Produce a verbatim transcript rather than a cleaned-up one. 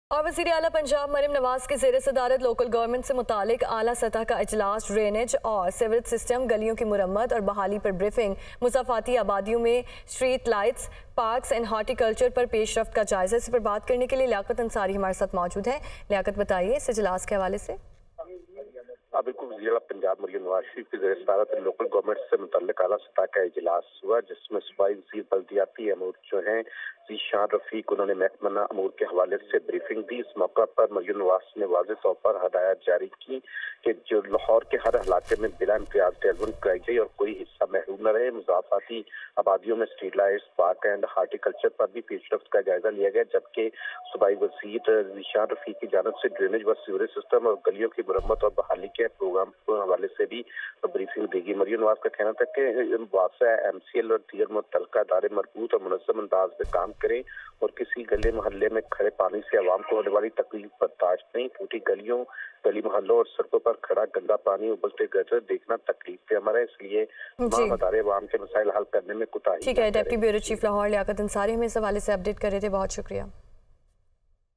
और वज़ीर आला पंजाब मरीम नवाज की ज़ेर सदारत लोकल गवर्नमेंट से मुतालिक आला सतह का इजलास, ड्रेनेज और सीवरेज सिस्टम, गलियों की मुरम्मत और बहाली पर ब्रीफिंग, मुसाफाती आबादियों में street lights, parks and horticulture पर पेशरफ्त का जायजा। इस पर बात करने के लिए लियाकत अंसारी हमारे साथ मौजूद है। लियाकत, बताइए इस इजलास के हवाले से। बिल्कुल, वज़ीर आला पंजाब मरीम नवाज की ज़ेर सदारत लोकल गवर्नमेंट से मुताल्लिक आला सतह का इजलास हुआ, जिसमें सूबाई वज़ीर बल्दियाती अमूर जो हैं ज़ीशान रफीक, उन्होंने महकमा अमूर के हवाले से ब्रीफिंग दी। इस मौका पर मरीम नवाज ने वाज़ेह तौर पर हदायत जारी की कि जो लाहौर के हर इलाके में बिला इम्तियाज डेवलपमेंट कराई जाए और कोई हिस्सा महरूम न रहे। मुज़ाफ़ाती आबादियों में street lights, park and horticulture पर भी पेशरफ्त का जायजा लिया गया, जबकि सूबाई वज़ीर ज़ीशान रफीक की जानिब से ड्रेनेज व सीवरेज सिस्टम और गलियों की मुरम्मत और बहाली के प्रोग्राम के हवाले से भी ब्रीफिंग देगी। मरीम नवाज का कहना था कि वासा एम सी एल और दीगर मुतल्लिका अदारे मजबूत और मुनज़्ज़म अंदाज में काम करें और किसी गले मोहल्ले में खड़े पानी से आवाम को होने वाली तकलीफ बर्दाश्त नहीं। टूटी गलियों, गली मोहल्लों और सड़कों पर खड़ा गंदा पानी, उबलते गटर देखना तकलीफ पे हमारा, इसलिए तमाम अदारे आवाम के मसाइल हल करने में कोताही। ठीक है, deputy bureau chief Lahore Liaquat Ansari हमें इस हवाले से अपडेट कर रहे थे। बहुत शुक्रिया।